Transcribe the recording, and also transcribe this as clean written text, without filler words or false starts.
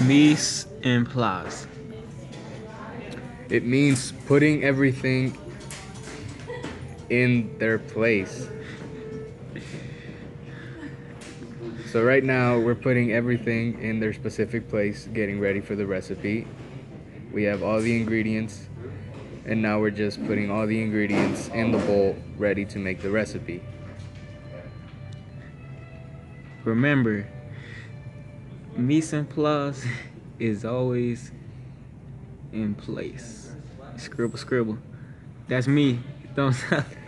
Mise and place. It means putting everything in their place. So right now we're putting everything in their specific place, getting ready for the recipe. We have all the ingredients, and now we're just putting all the ingredients in the bowl ready to make the recipe. Remember, mise en place is always in place. Scribble, scribble. That's me. Thumbs up.